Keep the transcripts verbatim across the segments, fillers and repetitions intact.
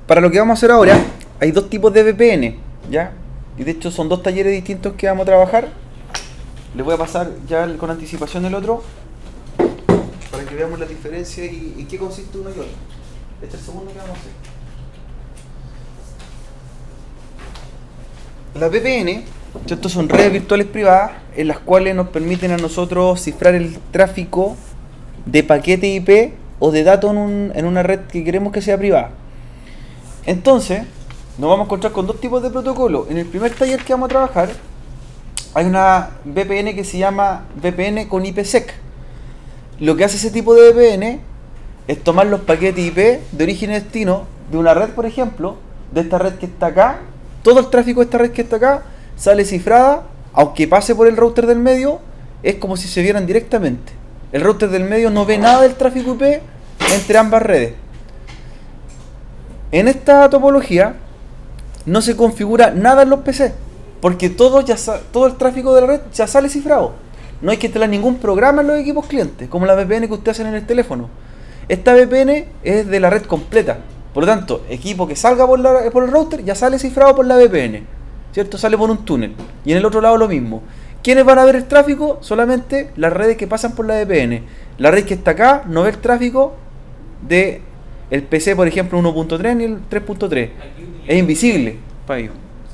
para lo que vamos a hacer ahora, hay dos tipos de V P N, ¿ya? Y de hecho son dos talleres distintos que vamos a trabajar. Les voy a pasar ya con anticipación el otro, para que veamos la diferencia y en qué consiste uno y otro. Este es el segundo que vamos a hacer. Las V P N, ¿cierto? Son redes virtuales privadas en las cuales nos permiten a nosotros cifrar el tráfico de paquete I P o de datos en, un, en una red que queremos que sea privada. Entonces, nos vamos a encontrar con dos tipos de protocolos. En el primer taller que vamos a trabajar, hay una V P N que se llama V P N con IPsec. Lo que hace ese tipo de V P N es tomar los paquetes I P de origen y destino de una red, por ejemplo, de esta red que está acá. Todo el tráfico de esta red que está acá sale cifrada, aunque pase por el router del medio, es como si se vieran directamente. El router del medio no ve nada del tráfico I P entre ambas redes. En esta topología no se configura nada en los P C, porque todo, ya todo el tráfico de la red ya sale cifrado. No hay que instalar ningún programa en los equipos clientes, como la V P N que ustedes hacen en el teléfono. Esta V P N es de la red completa. Por lo tanto, equipo que salga por, la, por el router ya sale cifrado por la V P N, ¿cierto? Sale por un túnel. Y en el otro lado lo mismo. ¿Quiénes van a ver el tráfico? Solamente las redes que pasan por la V P N. La red que está acá no ve el tráfico de el P C, por ejemplo, uno punto tres ni el tres punto tres. Es invisible para ellos.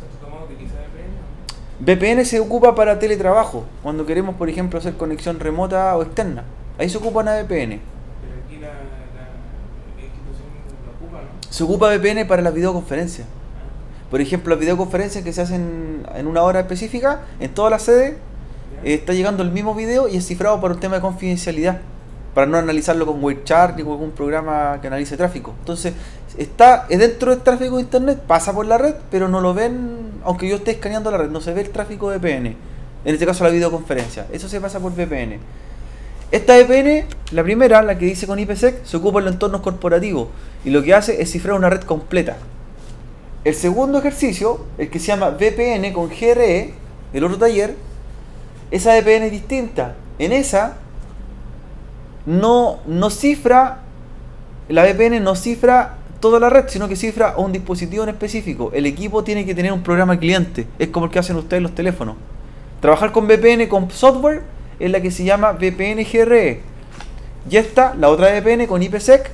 V P N se ocupa para teletrabajo, cuando queremos, por ejemplo, hacer conexión remota o externa. Ahí se ocupa una V P N. Pero aquí la, la, la institución lo ocupa, ¿no? Se ocupa V P N para las videoconferencias. Por ejemplo, las videoconferencias que se hacen en una hora específica, en todas las sedes, eh, está llegando el mismo video y es cifrado por un tema de confidencialidad, para no analizarlo con Wirechat ni con algún programa que analice tráfico. Entonces, está dentro del tráfico de internet, pasa por la red, pero no lo ven, aunque yo esté escaneando la red, no se ve el tráfico de V P N. En este caso la videoconferencia. Eso se pasa por V P N. Esta V P N, la primera, la que dice con IPsec, se ocupa en los entornos corporativos y lo que hace es cifrar una red completa. El segundo ejercicio, el que se llama V P N con G R E, el otro taller, esa V P N es distinta. En esa no, no cifra, la V P N no cifra toda la red, sino que cifra a un dispositivo en específico. El equipo tiene que tener un programa cliente, es como el que hacen ustedes en los teléfonos. Trabajar con V P N con software es la que se llama V P N G R E. Y esta, la otra V P N con IPsec,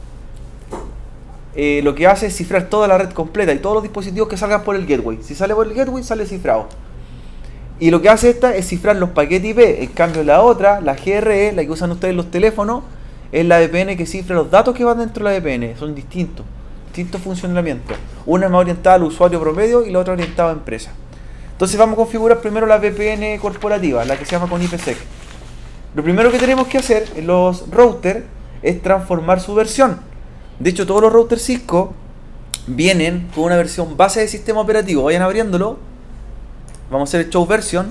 eh, lo que hace es cifrar toda la red completa y todos los dispositivos que salgan por el gateway. Si sale por el gateway, sale cifrado. Y lo que hace esta es cifrar los paquetes I P. En cambio, la otra, la G R E, la que usan ustedes en los teléfonos, es la V P N que cifra los datos que van dentro de la V P N. Son distintos, distintos funcionamientos. Una es más orientada al usuario promedio y la otra orientada a empresa. Entonces vamos a configurar primero la V P N corporativa, la que se llama con IPsec. Lo primero que tenemos que hacer en los routers es transformar su versión. De hecho, todos los routers Cisco vienen con una versión base de sistema operativo. Vayan abriéndolo. Vamos a hacer el show version.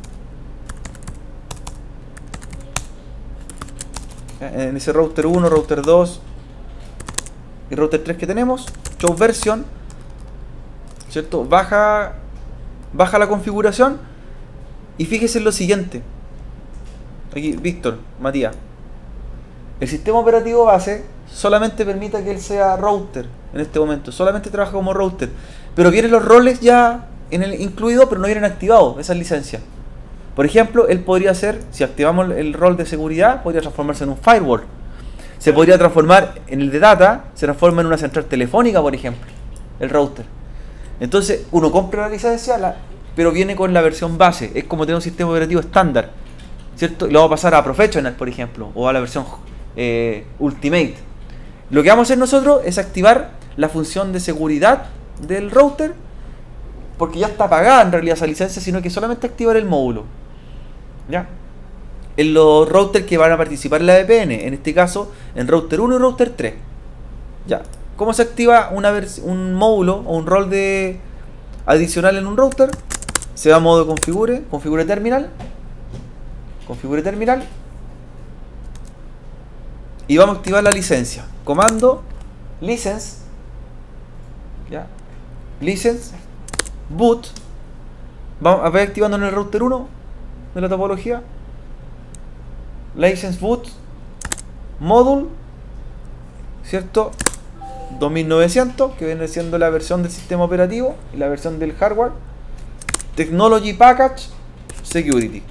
En ese router uno, router dos y router tres que tenemos, show version, ¿cierto? Baja, baja la configuración y fíjese en lo siguiente. Aquí, Víctor, Matías. El sistema operativo base solamente permite que él sea router en este momento, solamente trabaja como router, pero vienen los roles ya en el incluido, pero no vienen activados esas licencias. Por ejemplo, él podría ser, si activamos el rol de seguridad, podría transformarse en un firewall. Se podría transformar en el de data, se transforma en una central telefónica, por ejemplo, el router. Entonces, uno compra la licencia, la, pero viene con la versión base. Es como tener un sistema operativo estándar, ¿cierto? Y lo vamos a pasar a Professional, por ejemplo, o a la versión eh, Ultimate. Lo que vamos a hacer nosotros es activar la función de seguridad del router, porque ya está pagada en realidad esa licencia, sino que solamente activar el módulo. ¿Ya? En los routers que van a participar en la V P N, en este caso en router uno y router tres. ¿Ya? ¿Cómo se activa una un módulo o un rol de adicional en un router? Se va a modo configure, configure terminal, configure terminal, y vamos a activar la licencia. Comando license, ¿ya? License boot. Vamos a ver activando en el router uno de la topología. License boot module, ¿cierto? dos mil novecientos, que viene siendo la versión del sistema operativo y la versión del hardware. Technology Package Security.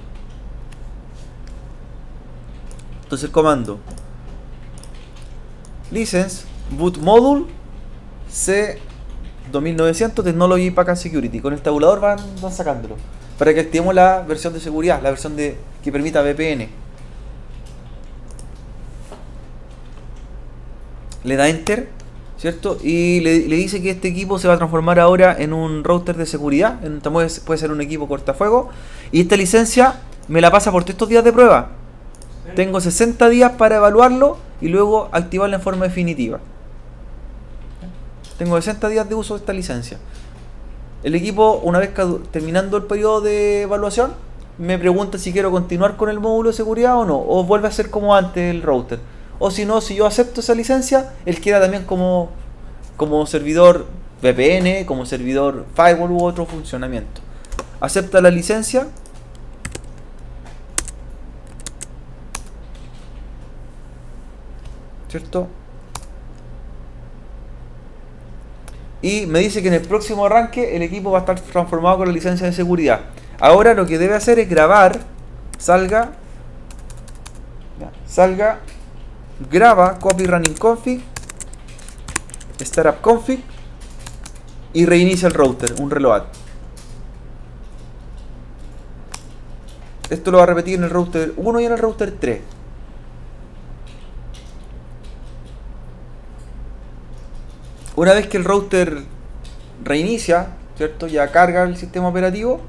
Entonces el comando license boot module C dos mil novecientos Technology Package Security. Con el tabulador van, van sacándolo para que activemos la versión de seguridad, la versión de que permita V P N. Le da enter, ¿cierto? Y le, le dice que este equipo se va a transformar ahora en un router de seguridad, en, puede ser un equipo cortafuego, y esta licencia me la pasa por estos días de prueba. Tengo sesenta días para evaluarlo y luego activarla en forma definitiva. Tengo sesenta días de uso de esta licencia. El equipo, una vez terminando el periodo de evaluación, me pregunta si quiero continuar con el módulo de seguridad o no, o vuelve a ser como antes el router. O si no, si yo acepto esa licencia, él queda también como, como servidor V P N, como servidor firewall u otro funcionamiento. Acepta la licencia. ¿Cierto? Y me dice que en el próximo arranque el equipo va a estar transformado con la licencia de seguridad. Ahora lo que debe hacer es grabar, salga, salga, graba copy running config, startup config y reinicia el router, un reload. Esto lo va a repetir en el router uno y en el router tres. Una vez que el router reinicia, ¿cierto? Ya carga el sistema operativo.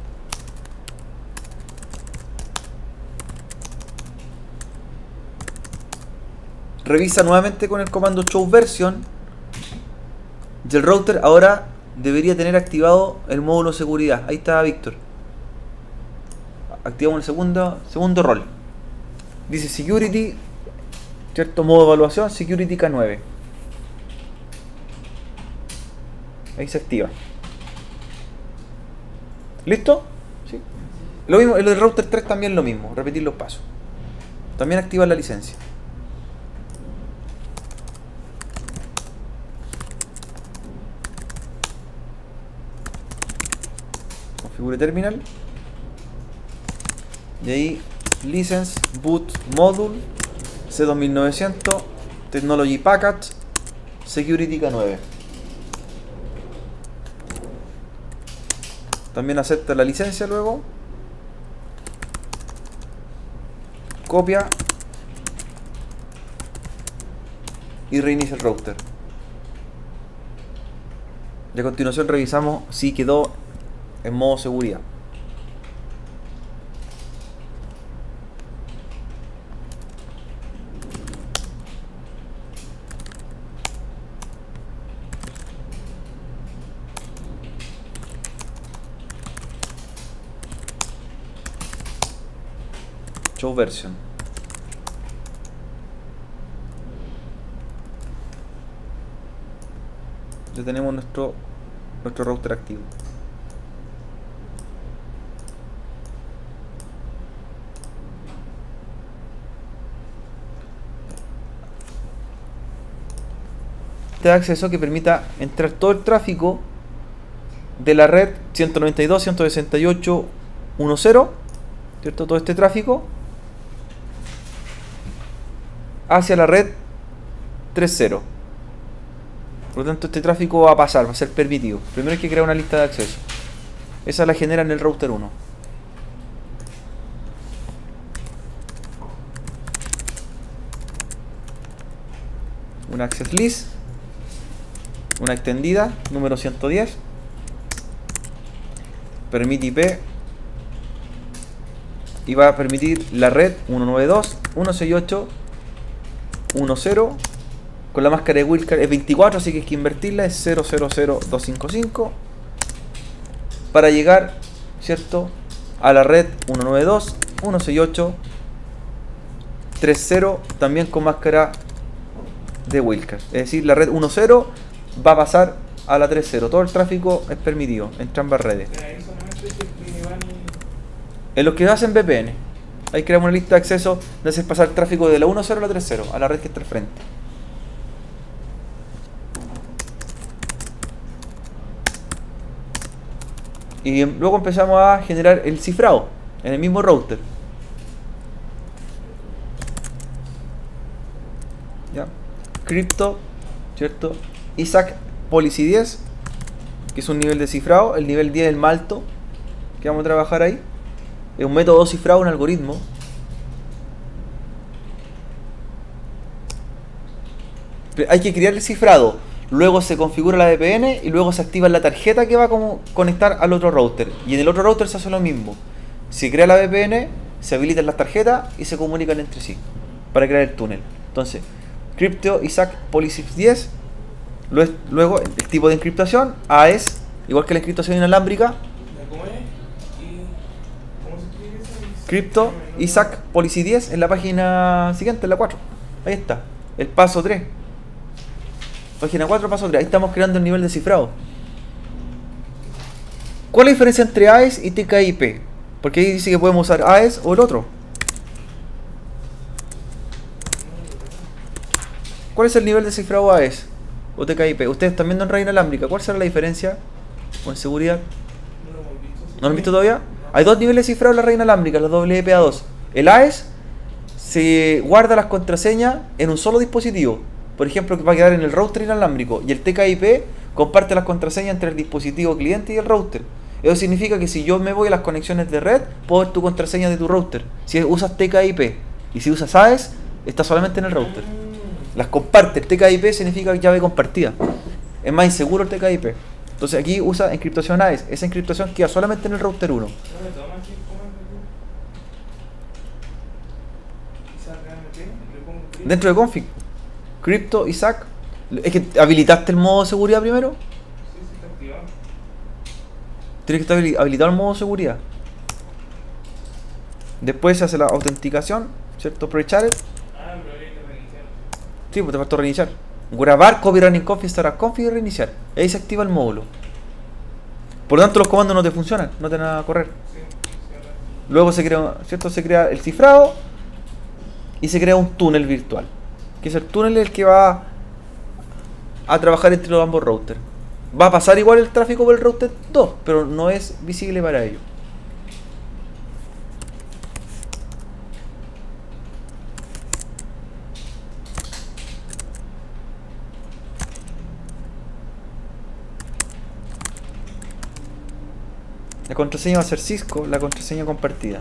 Revisa nuevamente con el comando show version. Y el router ahora debería tener activado el módulo de seguridad. Ahí está Víctor. Activamos el segundo, segundo rol. Dice security, ¿cierto? Modo de evaluación, security K nueve. Ahí se activa. ¿Listo? ¿Sí? Lo mismo, el del router tres también lo mismo. Repetir los pasos. También activa la licencia. Configure terminal. Y ahí license boot module C dos mil novecientos Technology Package Security K nueve. También acepta la licencia luego. Copia. Y reinicia el router. Y a continuación revisamos si quedó en modo seguridad. Show version. Ya tenemos nuestro nuestro router activo. Este acceso que permita entrar todo el tráfico de la red ciento noventa y dos, ciento sesenta y ocho, diez, ¿cierto? Todo este tráfico hacia la red tres punto cero. Por lo tanto, este tráfico va a pasar, va a ser permitido. Primero hay que crear una lista de acceso. Esa la genera en el router uno. Una access list, una extendida, número ciento diez, permite I P, y va a permitir la red ciento noventa y dos, ciento sesenta y ocho, diez. Con la máscara de Wildcard es veinticuatro, así que hay que invertirla, es cero cero cero dos cinco cinco para llegar, ¿cierto?, a la red ciento noventa y dos, ciento sesenta y ocho, treinta, también con máscara de Wildcard. Es decir, la red diez va a pasar a la treinta. Todo el tráfico es permitido entre ambas redes. En los que hacen V P N, ahí creamos una lista de acceso de hacer pasar tráfico de la diez a la treinta, a la red que está al frente. Y luego empezamos a generar el cifrado en el mismo router. ¿Ya? Crypto, ¿cierto? Isaac Policy diez, que es un nivel de cifrado. El nivel diez es el más alto que vamos a trabajar ahí. Es un método cifrado, un algoritmo. Hay que crear el cifrado, luego se configura la V P N y luego se activa la tarjeta que va a como conectar al otro router. Y en el otro router se hace lo mismo. Se crea la V P N, se habilitan las tarjetas y se comunican entre sí para crear el túnel. Entonces, Crypto Isaac Policy diez. Luego, el tipo de encriptación, A E S, igual que la encriptación inalámbrica. ¿Cómo es? ¿Y cómo se escribe eso? Crypto Isaac Policy diez en la página siguiente, en la cuatro. Ahí está, el paso tres. Página cuatro, paso tres. Ahí estamos creando el nivel de cifrado. ¿Cuál es la diferencia entre A E S y T K I P? Porque ahí dice que podemos usar A E S o el otro. ¿Cuál es el nivel de cifrado A E S o T K I P? Ustedes están viendo en red inalámbrica. ¿Cuál será la diferencia con seguridad? No lo hemos visto. ¿No lo han visto todavía? Hay dos niveles de cifrado en la red inalámbrica, la W P A dos. El A E S se guarda las contraseñas en un solo dispositivo. Por ejemplo, que va a quedar en el router inalámbrico. Y el T K I P comparte las contraseñas entre el dispositivo cliente y el router. Eso significa que si yo me voy a las conexiones de red, puedo ver tu contraseña de tu router. Si usas T K I P y si usas A E S, está solamente en el router. Las comparte. El T K I P significa llave compartida. Es más inseguro el T K I P. Entonces aquí usa encriptación A E S. Esa encriptación queda solamente en el router uno. Dentro de config, Crypto Isaac. Es que habilitaste el modo de seguridad primero. Sí, sí, está activado. Tienes que estar habilitado el modo de seguridad. Después se hace la autenticación, ¿cierto? Pre-chatted. Ah, pero hay que reiniciar. Sí, pues te faltó reiniciar. Grabar, copy running config, estará config y reiniciar. Ahí se activa el módulo. Por lo tanto, los comandos no te funcionan, no te van a correr. Sí, sí, ahora. Luego se crea, ¿cierto? Se crea el cifrado y se crea un túnel virtual. Que es el túnel el que va a trabajar entre los ambos routers. Va a pasar igual el tráfico por el router dos, pero no es visible para ello. La contraseña va a ser Cisco, la contraseña compartida.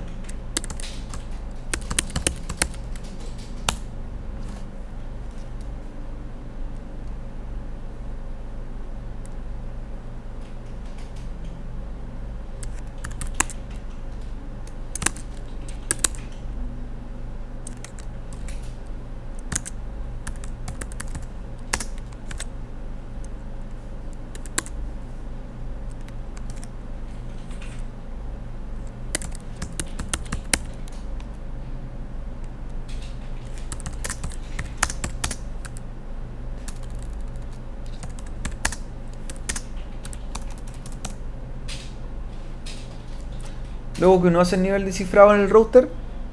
Luego que uno hace el nivel de cifrado en el router,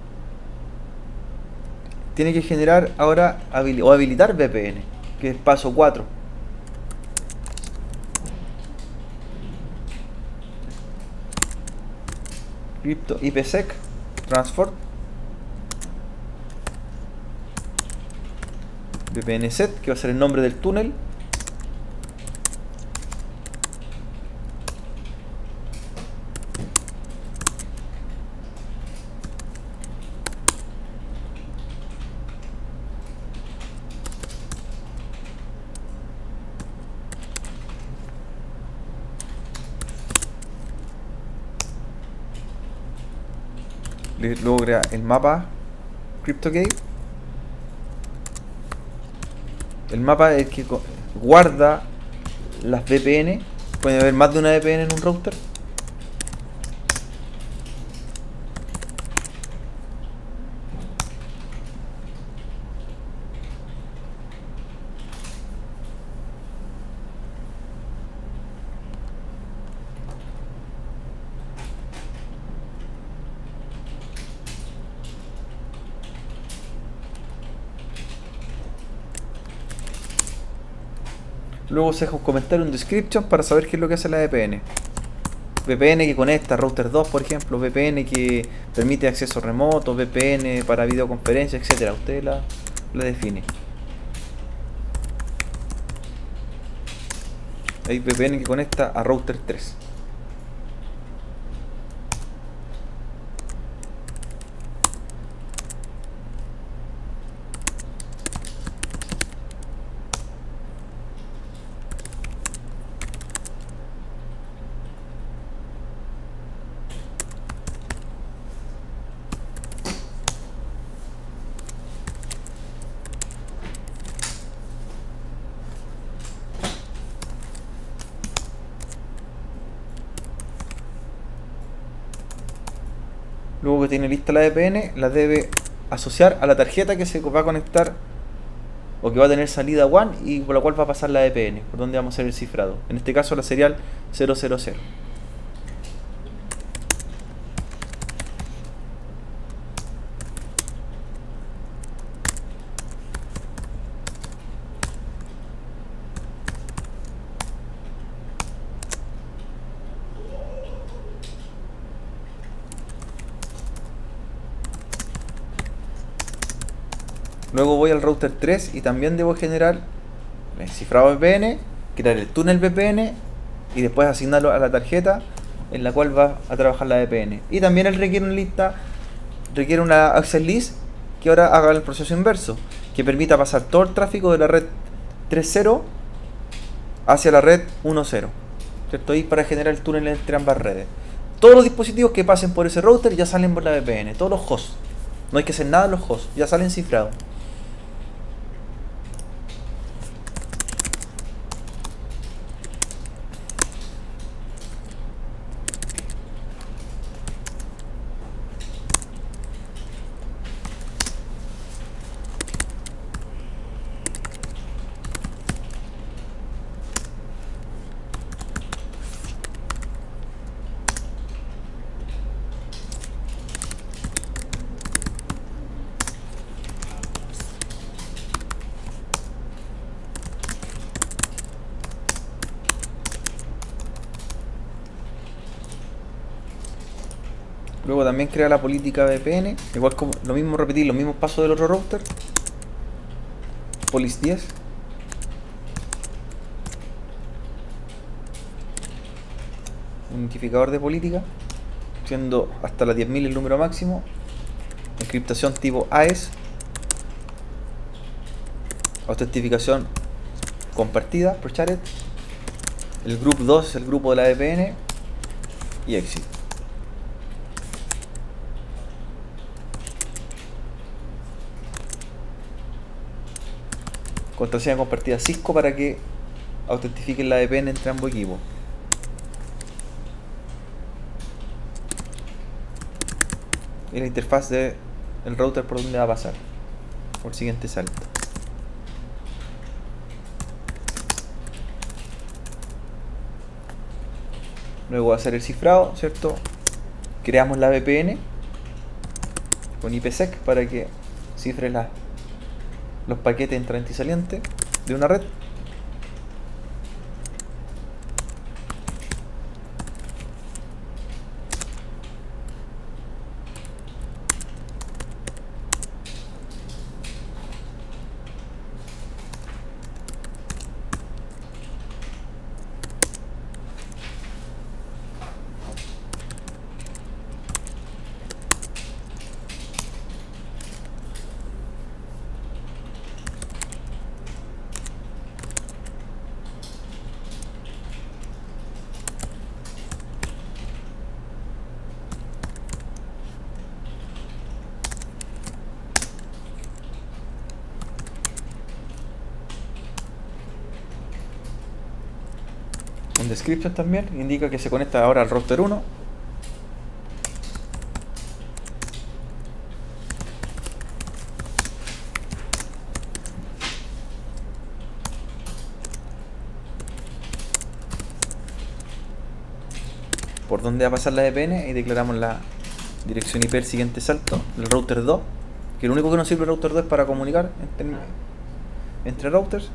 tiene que generar ahora habili- o habilitar V P N, que es el paso cuatro. Crypto IPsec Transport V P N set, que va a ser el nombre del túnel. Luego crea el mapa CryptoGate. El mapa es el que guarda las V P N. Puede haber más de una V P N en un router. Luego se deja un comentario, un description para saber qué es lo que hace la V P N. V P N que conecta router dos, por ejemplo, V P N que permite acceso remoto, V P N para videoconferencia, etcétera. Usted la, la define. Hay V P N que conecta a router tres. Luego que tiene lista la V P N, la debe asociar a la tarjeta que se va a conectar o que va a tener salida WAN y por la cual va a pasar la V P N, por donde vamos a hacer el cifrado. En este caso la serial cero cero cero. Luego voy al router tres y también debo generar el cifrado V P N, crear el túnel V P N y después asignarlo a la tarjeta en la cual va a trabajar la V P N. Y también él requiere una lista, requiere una access list que ahora haga el proceso inverso, que permita pasar todo el tráfico de la red tres punto cero hacia la red uno punto cero, ¿cierto? Y para generar el túnel entre ambas redes. Todos los dispositivos que pasen por ese router ya salen por la V P N, todos los hosts. No hay que hacer nada en los hosts, ya salen cifrados. Luego también crea la política V P N, igual como lo mismo, repetir los mismos pasos del otro router. Policy diez. Un identificador de política, siendo hasta las diez mil el número máximo. Encriptación tipo A E S. Autentificación compartida por shared. El group dos es el grupo de la V P N. Y exit. Contraseña compartida Cisco para que autentifiquen la V P N entre ambos equipos. Y la interfaz del router por donde va a pasar. Por el siguiente salto. Luego va a hacer el cifrado, ¿cierto? Creamos la V P N con I P sec para que cifre la los paquetes entrantes y salientes de una red. Un description también indica que se conecta ahora al router uno. Por donde va a pasar la V P N y declaramos la dirección I P del siguiente salto, el router dos, que lo único que nos sirve el router dos es para comunicar entre, entre routers.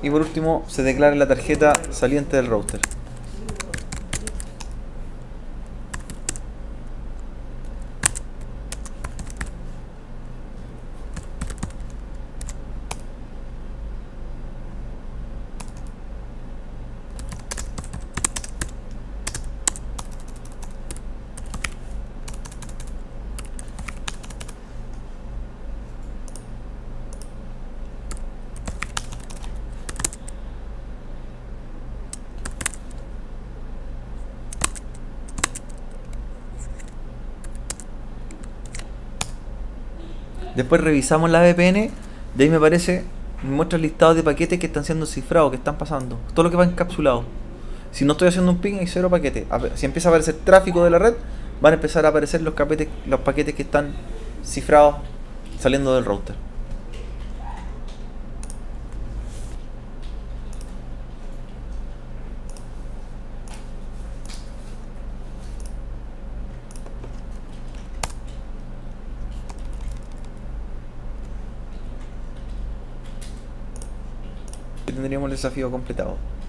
Y por último se declara la tarjeta saliente del router. Después revisamos la V P N, de ahí me aparece, me muestra el listado de paquetes que están siendo cifrados, que están pasando, todo lo que va encapsulado. Si no estoy haciendo un ping hay cero paquetes. Si empieza a aparecer tráfico de la red, van a empezar a aparecer los paquetes, los paquetes que están cifrados saliendo del router. Tendríamos el desafío completado.